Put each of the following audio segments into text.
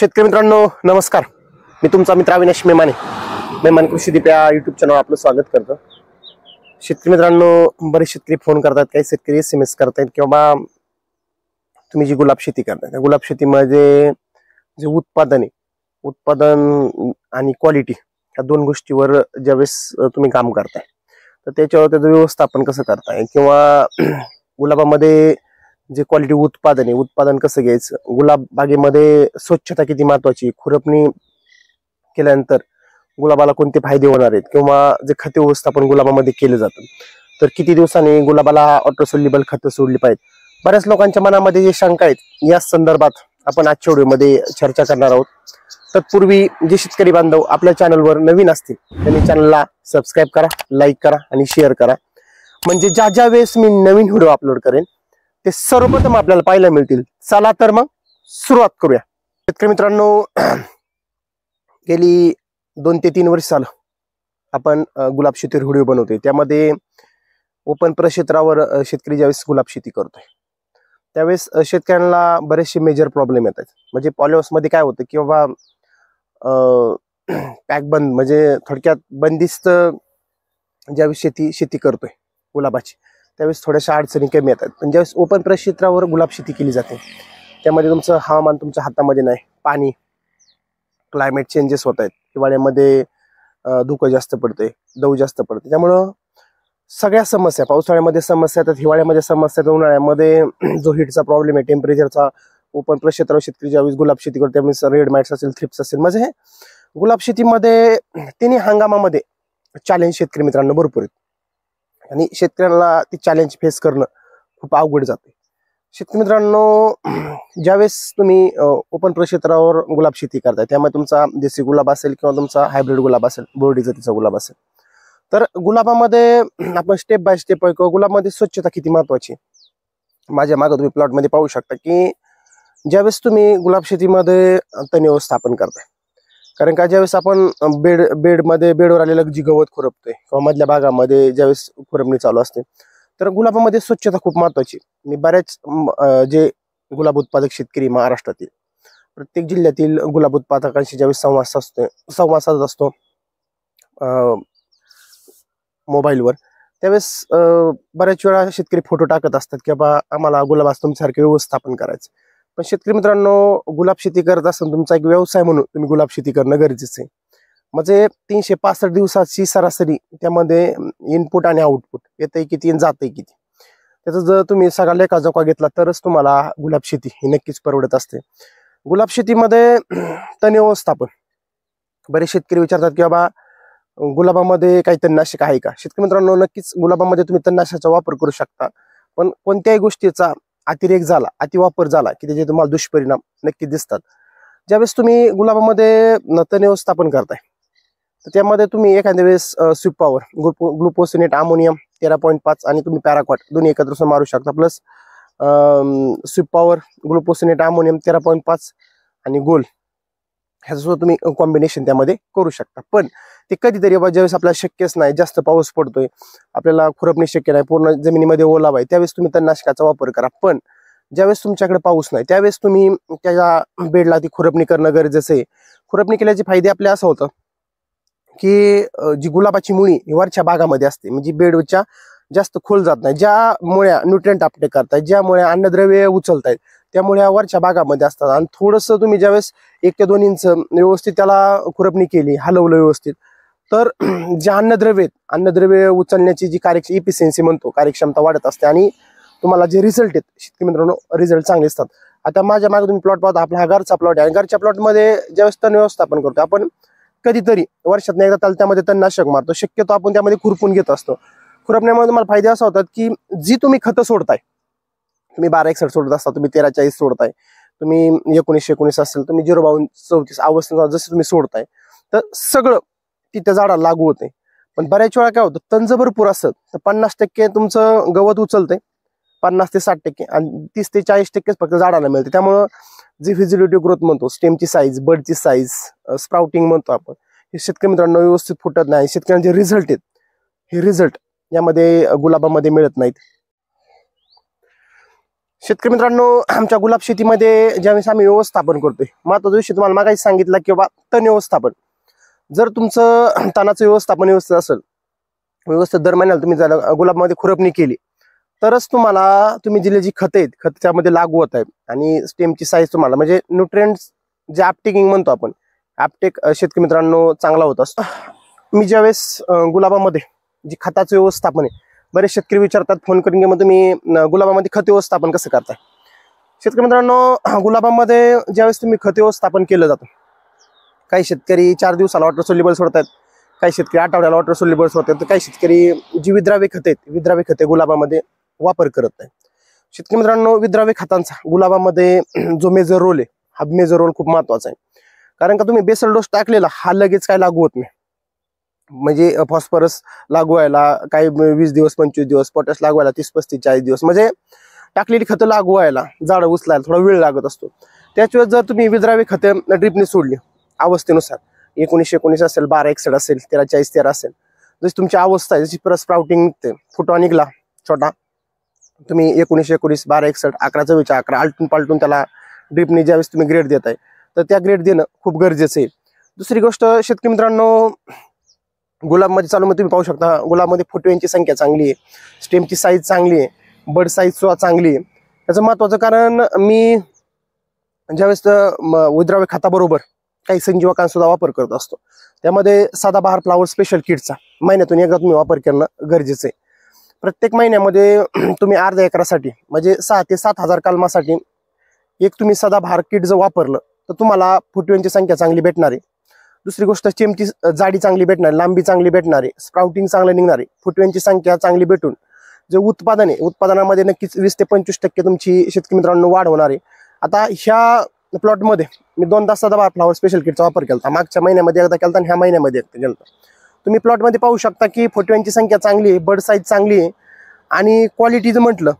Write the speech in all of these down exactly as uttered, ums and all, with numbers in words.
शेतकरी मित्रांनो नमस्कार, मी तुमचा मित्र अविनाश मेमाने मेमाने कृषी दीप या युट्यूब चॅनलवर आपलं स्वागत करतो। शेतकरी मित्रांनो, बरेच शेतकरी फोन करतात, काही शेतकरी एस एम एस करतात किंवा तुम्ही जी गुलाब शेती करताय त्या गुलाब शेतीमध्ये जे उत्पादन आहे उत्पादन आणि क्वालिटी या दोन गोष्टीवर ज्यावेळेस तुम्ही काम करताय तर त्याच्यावर त्याचं व्यवस्थापन कसं करताय किंवा गुलाबामध्ये जे क्वालिटी उत्पादन आहे उत्पादन कसं घ्यायचं, गुलाब बागेमध्ये स्वच्छता किती महत्वाची, खुरपणी केल्यानंतर गुलाबाला कोणते फायदे होणार आहेत किंवा जे खते व्यवस्थापन गुलाबामध्ये केले जातं तर किती दिवसांनी गुलाबाला ऑटो सोल्युबल खतं सोडली पाहिजेत। बऱ्याच लोकांच्या मनामध्ये जे शंका आहेत या संदर्भात आपण आजच्या व्हिडिओमध्ये चर्चा करणार आहोत। तत्पूर्वी जे शेतकरी बांधव आपल्या चॅनलवर नवीन असतील त्यांनी चॅनलला सबस्क्राईब करा, लाईक करा आणि शेअर करा, म्हणजे ज्या ज्या वेळेस मी नवीन व्हिडिओ अपलोड करेन ते सर्वप्रथम आपल्याला पाहायला मिळतील। चला तर मग सुरुवात करूया। शेतकरी मित्रांनो, गेली दोन ते तीन वर्ष झालं आपण गुलाब शेतीवर व्हिडिओ बनवतोय, त्यामध्ये ओपन प्रक्षेत्रावर शेतकरी ज्यावेळेस गुलाब शेती करतोय त्यावेळेस शेतकऱ्यांना बरेचसे मेजर प्रॉब्लेम येतात। म्हणजे पॉलिहाऊस मध्ये काय होतं की बाबा पॅक बंद, म्हणजे थोडक्यात बंदिस्त ज्यावेळेस शेती शेती करतोय गुलाबाची त्यावेळेस थोड्याशा अडचणी कमी येतात। पण ज्यावेळेस ओपन प्रक्षेत्रावर गुलाब शेती केली जाते त्यामध्ये तुमचं हवामान तुमच्या हातामध्ये नाही, पाणी क्लायमेट चेंजेस होत आहेत, हिवाळ्यामध्ये धुकं जास्त पडतंय, दव जास्त पडते, त्यामुळं सगळ्या समस्या पावसाळ्यामध्ये समस्या येतात, हिवाळ्यामध्ये समस्या येतात, उन्हाळ्यामध्ये जो हीटचा प्रॉब्लेम आहे टेम्परेचरचा ओपन प्रक्षेत्रावर शेतकरी ज्यावेळेस गुलाब शेती करतो त्यावेळेस रेड माइट्स असेल, थ्रिप्स असेल, म्हणजे हे गुलाब शेतीमध्ये तिन्ही हंगामामध्ये चॅलेंज शेतकरी मित्रांनो भरपूर आहेत आणि शेतकऱ्यांना ती चॅलेंज फेस करणं खूप अवघड जाते। शेतकरी मित्रांनो, ज्यावेळेस तुम्ही ओपन प्रक्षेत्रावर गुलाब शेती करताय त्यामुळे तुमचा देसी गुलाब असेल किंवा तुमचा हायब्रिड गुलाब असेल, बोर्डी जातीचा गुलाब असेल, तर गुलाबामध्ये आपण स्टेप बाय स्टेप गुलाबामध्ये स्वच्छता किती महत्वाची। माझ्या मागे तुम्ही प्लॉट मध्ये पाहू शकता की ज्यावेळेस तुम्ही गुलाब शेतीमध्ये तण व्यवस्थापन करताय, कारण का ज्यावेळेस आपण बेड बेडमध्ये बेडवर आलेलं जी गवत खुरपतोय किंवा मधल्या भागामध्ये ज्यावेळेस खुरपणी चालू असते तर गुलाबामध्ये स्वच्छता खूप महत्वाची। मी बऱ्याच जे गुलाब उत्पादक शेतकरी महाराष्ट्रातील प्रत्येक जिल्ह्यातील गुलाब उत्पादकांशी ज्यावेळेस संवाद साधतो संवाद साधत असतो मोबाईलवर, त्यावेळेस बऱ्याच वेळा शेतकरी फोटो टाकत असतात की बाबा आम्हाला गुलाब तुमच्यासारखे व्यवस्थापन करायचं। पण शेतकरी मित्रांनो, गुलाब शेती करत असताना तुमचा एक व्यवसाय म्हणून तुम्ही गुलाब शेती करणं गरजेचं आहे। म्हणजे तीनशे पासष्ट दिवसाची सरासरी त्यामध्ये इनपुट आणि आउटपुट येतंय किती आणि जातंय किती, त्याचा जर तुम्ही सगळा लेखाजोखा घेतला तरच तुम्हाला गुलाब शेती ही नक्कीच परवडत असते। गुलाब शेतीमध्ये तण व्यवस्थापन, बरेच शेतकरी विचारतात की बाबा गुलाबामध्ये काही तणनाशक आहे का। शेतकरी मित्रांनो, नक्कीच गुलाबामध्ये तुम्ही तणनाशकाचा वापर करू शकता, पण कोणत्याही गोष्टीचा अतिरेक झाला, अतिवापर झाला की त्याचे तुम्हाला दुष्परिणाम नक्की दिसतात। ज्यावेळेस तुम्ही गुलाबामध्ये तण व्यवस्थापन करताय तर त्यामध्ये तुम्ही एखाद्या वेळेस स्वीप पॉवर, ग्लुकोसिनेट अमोनियम तेरा पॉईंट पाच आणि तुम्ही पॅराक्वाट दोन्ही एकत्र मारू शकता, plus sweep power, glufosinate ammonium तेरा पॉईंट पाच आणि गोल ह्याचं सुद्धा तुम्ही कॉम्बिनेशन त्यामध्ये करू शकता। पण ते कधीतरी ज्यावेळेस आपल्याला शक्यच नाही, जास्त पाऊस पडतोय, आपल्याला खुरपणी शक्य नाही, पूर्ण जमिनीमध्ये ओलावा आहे, त्यावेळेस तुम्ही तणनाशकाचा वापर करा। पण ज्यावेळेस तुमच्याकडे पाऊस नाही त्यावेळेस तुम्ही त्याच्या बेडला ती खुरपणी करणं गरजेचं आहे। खुरपणी केल्याचे फायदे आपले असं होतं की जी गुलाबाची मुळी वरच्या भागामध्ये असते, म्हणजे बेडच्या जास्त खोल जात नाही, ज्या मुळ्या न्यूट्रिएंट अपटेक करतायत, ज्या मुळ्या अन्नद्रव्य उचलतायत त्यामुळे वरच्या भागामध्ये असतात। आणि थोडंसं तुम्ही ज्यावेळेस एक ते दोन इंच व्यवस्थित त्याला खुरपणी केली, हलवलं व्यवस्थित, तर जे अन्नद्रव्य अन्नद्रव्य उचलण्याची जी कार्यक्षम इफिशियन्सी म्हणतो कार्यक्षमता वाढत असते आणि तुम्हाला जे रिझल्ट आहेत शेतकरी मित्रांनो रिझल्ट चांगले असतात। आता माझ्या मागे तुम्ही प्लॉट पाहता, आपला हा घरचा प्लॉट आहे, घरच्या प्लॉटमध्ये ज्यावेळेस तण व्यवस्थापन करतो आपण कधीतरी वर्षात एकदा त्याला त्यामध्ये तणनाशक मारतो, शक्यतो आपण त्यामध्ये खुरपून घेत असतो। खुरपण्यामध्ये तुम्हाला फायदे असा होतात की जी तुम्ही खतं सोडताय, तुम्ही बारा एकसठ सोडत असता, तुम्ही तेरा चाळीस सोडताय, तुम्ही एकोणीसशे एकोणीस असेल, तुम्ही झिरो बावन्न चौतीस अवस्था जसं तुम्ही सोडताय तर सगळं तिथे झाडाला लागू होते। पण बऱ्याच वेळा काय होतं, तण जर भरपूर असत तर पन्नास टक्के तुमचं गवत उचलतंय, पन्नास ते साठ टक्के आणि तीस ते चाळीस टक्केच फक्त झाडाला मिळते। त्यामुळं जी फिजिबिलिटी ग्रोथ म्हणतो, स्टेमची साईज, बडची साईज, स्प्राउटिंग म्हणतो आपण, हे शेतकरी मित्रांनो व्यवस्थित फुटत नाही। शेतकऱ्यांचे रिझल्ट आहेत हे रिझल्ट यामध्ये गुलाबामध्ये मिळत नाहीत। शेतकरी मित्रांनो, आमच्या गुलाब शेतीमध्ये ज्यावेळेस आम्ही व्यवस्थापन करतोय, महत्त्वाचा विषय तुम्हाला मागायला सांगितलं की बाबा तण व्यवस्थापन. जर तुमचं तणाचं व्यवस्थापन व्यवस्थित असेल, व्यवस्थित दर महिन्याला तुम्ही जर गुलाबामध्ये खुरपणी केली, तरच तुम्हाला तुम्ही दिले जी खतं आहेत खत त्यामध्ये लागू होत आहेत आणि स्टेमची साईज तुम्हाला म्हणजे न्यूट्रिएंट्स जे अपटेकिंग म्हणतो आपण, अपटेक शेतकरी मित्रांनो चांगला होत असतो. मी ज्यावेळेस गुलाबामध्ये जी खताचं व्यवस्थापन आहे, बरेच शेतकरी विचारतात फोन करून की मग तुम्ही गुलाबामध्ये खत व्यवस्थापन कसं करताय. शेतकरी मित्रांनो, गुलाबामध्ये ज्यावेळेस तुम्ही खत व्यवस्थापन केलं जातं, काही शेतकरी चार दिवसाला वॉटर सोल्युबल सोडतात, काही शेतकरी आठवड्याला वॉटर सोल्युबल सोडतात, तर काही शेतकरी जी विद्राव्य खत आहेत विद्राव्य खते गुलाबामध्ये वापर करत नाही. शेतकरी मित्रांनो, विद्राव्य खतांचा गुलाबामध्ये जो मेजर रोल आहे, हा मेजर रोल खूप महत्वाचा आहे. कारण का तुम्ही बेसल डोस टाकलेला हा लगेच काय लागू होत नाही. म्हणजे फॉस्फरस लागू व्हायला काही वीस दिवस पंचवीस दिवस, पोटॅश लागू व्हायला तीस पस्तीस चाळीस दिवस, म्हणजे टाकलेली खतं लागू व्हायला झाडं उचलायला थोडा वेळ लागत असतो. त्याच्यावेळेस जर तुम्ही विद्राव्य खते ड्रिपने सोडली अवस्थेनुसार, एकोणीसशे एकोणीस असेल, बारा एकसठ असेल, तेरा चाळीस तेरा असेल, जशी तुमची अवस्था आहे, जशी परत स्प्राउटिंग निघते, फुटवा निघला छोटा, तुम्ही एकोणीसशे एकोणीस बारा एकसठ अकरा चव्वेचा अकरा आलटून पालटून त्याला ड्रिपने ज्यावेळेस तुम्ही ग्रेड देताय, तर त्या ग्रेड देणं खूप गरजेचं आहे. दुसरी गोष्ट शेतकरी मित्रांनो, गुलाबमध्ये चालू मध्ये तुम्ही पाहू शकता, गुलाबमध्ये फुटव्यांची संख्या चांगली आहे, स्टेमची साईज चांगली आहे, बड साईज सुद्धा चांगली आहे. त्याचं महत्वाचं कारण मी ज्यावेळेस विद्राव्य खताबरोबर काही संजीवकांचा वापर करत असतो, त्यामध्ये सदाबहार फ्लावर स्पेशल किटचा महिन्यातून एकदा तुम्ही वापर करणं गरजेचं आहे. प्रत्येक महिन्यामध्ये तुम्ही अर्ध्या एकरासाठी म्हणजे सहा ते सात हजार कलमासाठी एक तुम्ही सदाबहार किट जर वापरलं तर तुम्हाला फुटव्यांची संख्या चांगली भेटणार आहे. दुसरी गोष्ट, चेमची जाडी चांगली भेटणार, लांबी चांगली भेटणार आहे, स्प्राउटिंग चांगलं निघणार आहे, फुटव्यांची संख्या चांगली भेटून जे उत्पादन आहे उत्पादनामध्ये नक्कीच वीस ते पंचवीस टक्के तुमची शेतकरी मित्रांनो वाढ होणार आहे. आता ह्या प्लॉटमध्ये मी दोनदा सदाबहार फ्लावर स्पेशल किटचा वापर केला, मागच्या महिन्यामध्ये एकदा केला आणि ह्या महिन्यामध्ये एकदा केला. तुम्ही प्लॉटमध्ये पाहू शकता की फुटव्यांची संख्या चांगली आहे, बड साईज चांगली आहे आणि क्वालिटी जर म्हटलं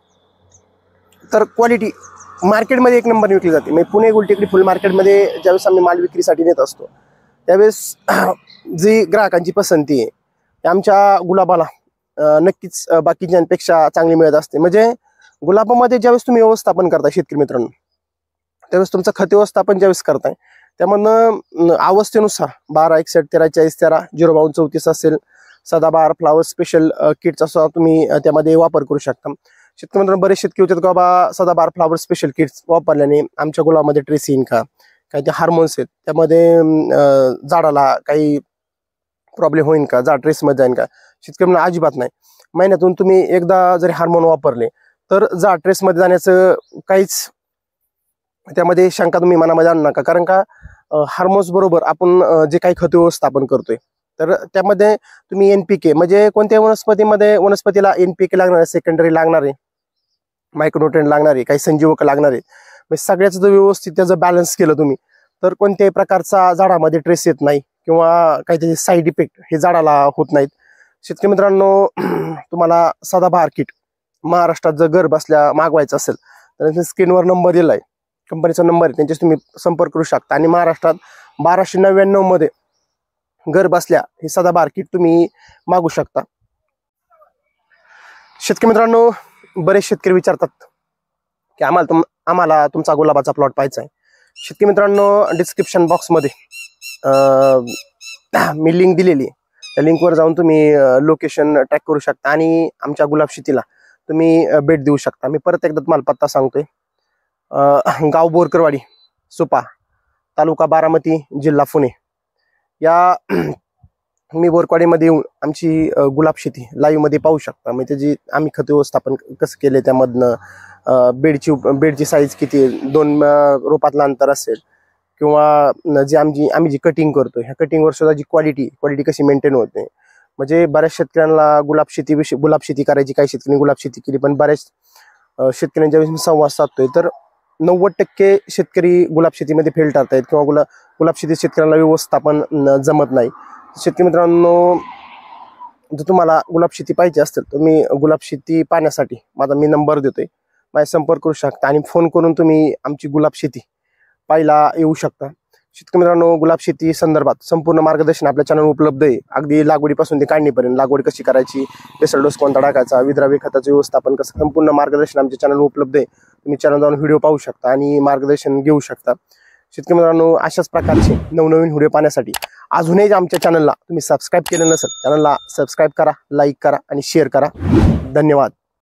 तर क्वालिटी मार्केटमध्ये एक नंबर विकली जाते. म्हणजे पुणे गुलटेकडी फुल मार्केटमध्ये ज्यावेळेस आम्ही माल विक्रीसाठी नेत असतो, त्यावेळेस जी ग्राहकांची पसंती आहे आमच्या गुलाबाला नक्कीच बाकीच्यांपेक्षा चांगली मिळत असते. म्हणजे गुलाबामध्ये ज्यावेळेस तुम्ही व्यवस्थापन करताय शेतकरी मित्रांनो, त्यावेळेस तुमचं खत व्यवस्थापन ज्यावेळेस करताय, त्यामधनं अवस्थेनुसार बारा एकसठ तेरा चाळीस तेरा झिरो बावन्न चौतीस असेल, सदाबहार फ्लावर स्पेशल किटचा सुद्धा तुम्ही त्यामध्ये वापर करू शकता. शेतकरी मित्रांनो, बरेच शेतकरी होतात की बाबा सदाबहार फ्लावर स्पेशल किट्स वापरल्याने आमच्या गुलाबामध्ये ट्रेस येईन का, काही ते हार्मोन्स आहेत त्यामध्ये झाडाला काही प्रॉब्लेम होईल का, झाड ट्रेसमध्ये जाईन का. शेतकरी मित्रांनो, अजिबात नाही. महिन्यातून तुम्ही एकदा जरी हार्मोन वापरले तर झाड ट्रेसमध्ये जाण्याचं काहीच त्यामध्ये शंका तुम्ही मनामध्ये आणू नका. कारण का हार्मोन्स बरोबर आपण जे काही खत व्यवस्थापन करतोय तर त्यामध्ये तुम्ही एनपीके म्हणजे कोणत्याही वनस्पतीमध्ये वनस्पतीला एनपीके लागणार आहे, सेकंडरी लागणार आहे, मायक्रोन्यूट्रिएंट लागणार आहे, काही संजीवक लागणार आहे. म्हणजे सगळ्याचं जर व्यवस्थित त्याचं बॅलन्स केलं तुम्ही तर कोणत्याही प्रकारचा झाडामध्ये ट्रेस येत नाही किंवा काही त्याचे साईड इफेक्ट हे झाडाला होत नाहीत. शेतकरी मित्रांनो, तुम्हाला सदाबहार किट महाराष्ट्रात जर घर बसल्या मागवायचं असेल तर स्क्रीनवर नंबर दिलाय, कंपनीचा नंबर आहे, त्यांच्याशी तुम्ही संपर्क करू शकता. आणि महाराष्ट्रात बाराशे नव्याण्णव मध्ये घर बसल्या हे सदाबहार किट तुम्ही मागू शकता. शेतकरी मित्रांनो, बरेच शेतकरी विचारतात की आम्हाला तुम आम्हाला तुमचा गुलाबाचा प्लॉट पाहायचा आहे. शेतकरी मित्रांनो, डिस्क्रिप्शन बॉक्समध्ये मी लिंक दिलेली आहे, त्या लिंकवर जाऊन तुम्ही लोकेशन ट्रॅक करू शकता आणि आमच्या गुलाब शेतीला तुम्ही भेट देऊ शकता. मी परत एकदा तुम्हाला पत्ता सांगतोय, गाव बोरकरवाडी, सुपा, तालुका बारामती, जिल्हा पुणे. या मी बोरकवाडीमध्ये येऊन आमची गुलाब शेती लाईव्ह मध्ये पाहू शकता. म्हणजे त्याची आम्ही खत व्यवस्थापन कसं केले, त्यामधनं बेडची बेडची साईज किती, दोन रोपातलं अंतर असेल किंवा जी आमची आम्ही जी कटिंग करतो ह्या कटिंगवर सुद्धा जी क्वालिटी क्वालिटी कशी मेंटेन होते. म्हणजे बऱ्याच शेतकऱ्यांना गुलाब शेतीविषयी गुलाब शेती करायची, काही शेतकऱ्यांनी गुलाब शेती केली, पण बऱ्याच शेतकऱ्यांच्या वेळेस मी संवाद साधतोय तर नव्वद टक्के शेतकरी गुलाब शेतीमध्ये फेल ठरतायत किंवा गुलाब गुलाब शेती शेतकऱ्यांना व्यवस्थापन जमत नाही. शेतकरी मित्रांनो, जर तुम्हाला गुलाब शेती पाहिजे असेल तर मी गुलाब शेती पाहण्यासाठी माझा मी नंबर देतोय, माझा संपर्क करू शकता आणि फोन करून तुम्ही आमची गुलाब शेती पाहायला येऊ शकता. शेतकरी मित्रांनो, गुलाब शेती संदर्भात संपूर्ण मार्गदर्शन आपल्या चॅनल उपलब्ध आहे. अगदी लागवडीपासून ते काढणीपर्यंत, लागवड कशी करायची, बेसल डोस कोणता टाकायचा, विद्राव्य खताचं व्यवस्थापन कसं, संपूर्ण मार्गदर्शन आमच्या चॅनल उपलब्ध आहे. तुम्ही चॅनल जाऊन व्हिडिओ पाहू शकता आणि मार्गदर्शन घेऊ शकता. शेतकरी मित्रांनो, अशाच प्रकारचे नवनवीन व्हिडिओ पाहण्यासाठी अजूनही आमच्या चॅनलला तुम्ही सबस्क्राईब केलं नसेल, चॅनलला सबस्क्राईब करा, लाईक करा आणि शेअर करा. धन्यवाद.